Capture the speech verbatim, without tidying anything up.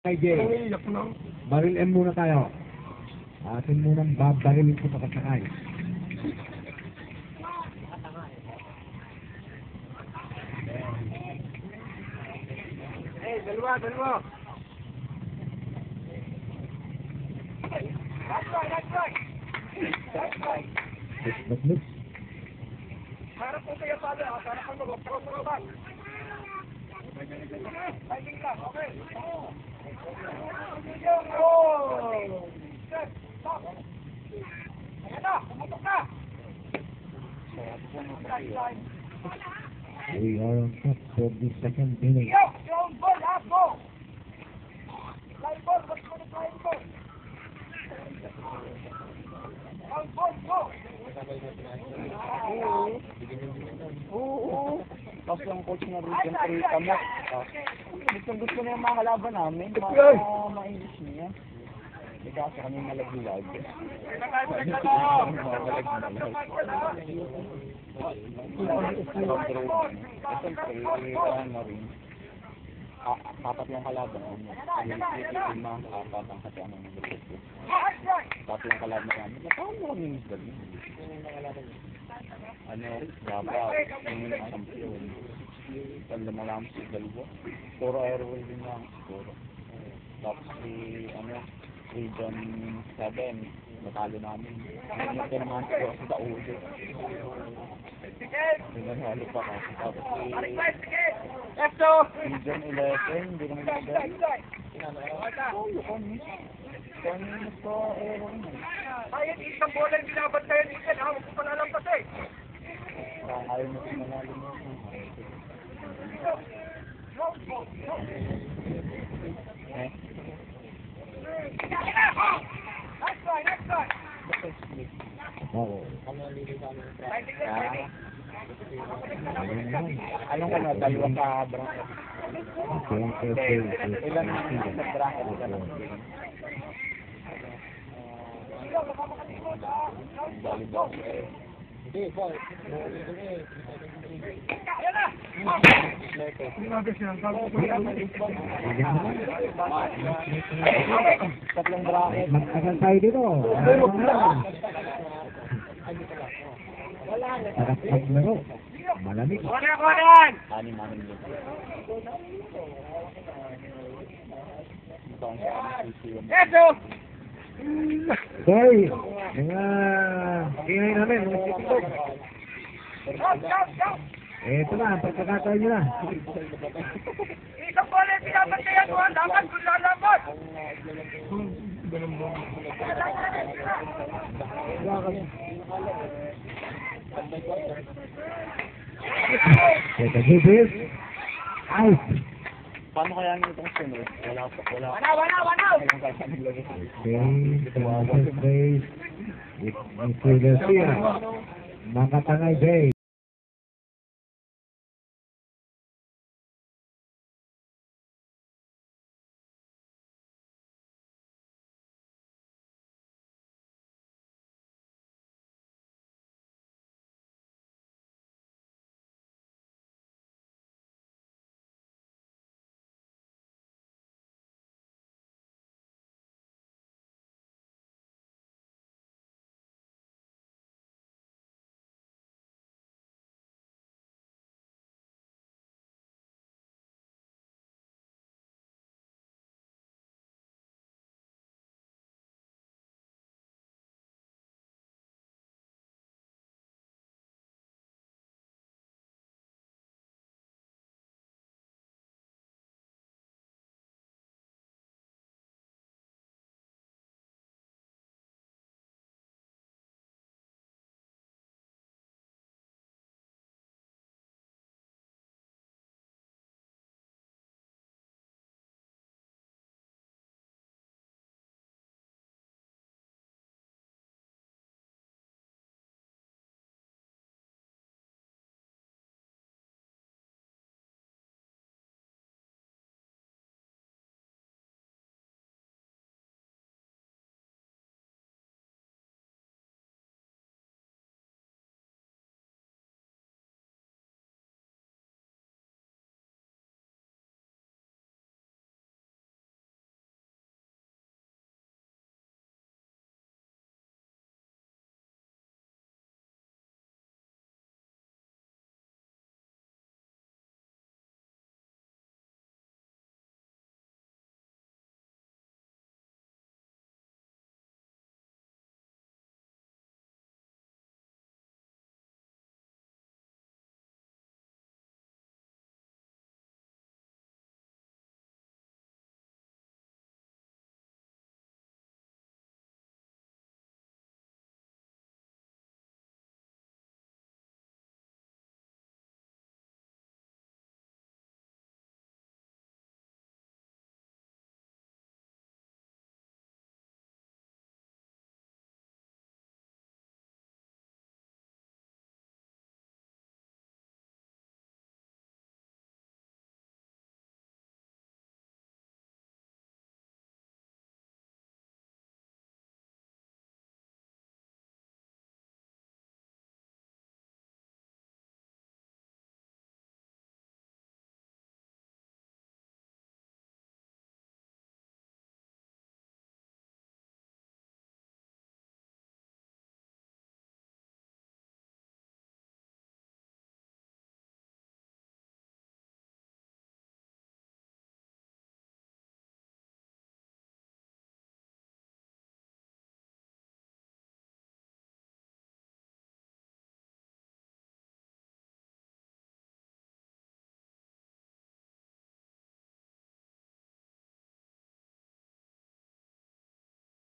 Ay, Jay. Baril M muna tayo. Atin munang babarilin ko pagkakakay. Eh, dalawa, dalawa. That's right, that's right. That's right. Miss, miss, miss. Harap po kayo pala. Harap po mag-up. Harap po mag-up. Fighting lang, okay. Oh! Stop! Ayan na, pumutok na! We are on track for the second inning. Yo! Yung ball, half ball! Line ball, what's for the line ball? Line ball, go! Oo. Tapos yung coach na rin siyempre kami. Gusto gusto na yung mga kalaban namin. Mga ma-English niya. May kaso kami malaglag. Apat yung kalaban namin. Yung mga apat ang kasi ang mga gusto. Tapos yung kalaban namin. Natawag mo kami yung gabi. Ano, Davao, yung mga kampiyon. Tanda mo lang si dalawa. Puro airway din lang. Puro. Tapos si, ano, Region seven, natalo namin. Ngayon ko naman ko sa Daudo. Pinanalo pa kasi. Tapos si Region eleven, hindi naman nagdali. Oo, yun. Kung mas ko, airway na. Ayun, isang bola yung binabat kayo dito. Huwag ko pala lang kasi. Ayaw mo si manalo mo. Eh? Next one, next one. Oo. Anong ka na? Dalawa ka bracket? Okay, okay, okay. Ilan sa bracket ka na? Volleyball. Hindi, ball. Ayan na! Tatlong bracket. Magtagal tayo dito. Sarap maglaro. Malamig. Kuha kuha yan! Anim namin dito. Ito ang sisiwan. Eto! Hoy! Mga kinay namin, mga sikitok. Stop, stop, stop! Eto na, pagkakataon nyo na. Isang bola yung binabat kayo mo. Dapat kung lalabot. Ito, Gibis. Out! Paano kaya nyo itong sunod? Wala pa, wala. Wana, wana, wana! Walang kaya naglagay. Okay, sa first base, Mister Garcia. Makatangay Jay.